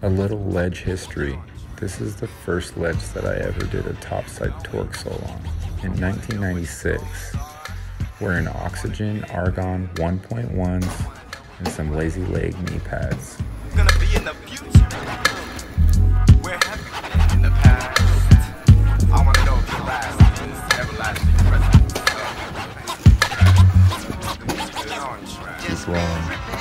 A little ledge history. This is the first ledge that I ever did a topside torque sole on. In 1996, wearing oxygen argon 1.1s and some lazy leg knee pads. Gonna be in the future. Where have you been in the past? I wanna know if your last is everlasting present. Keep rolling.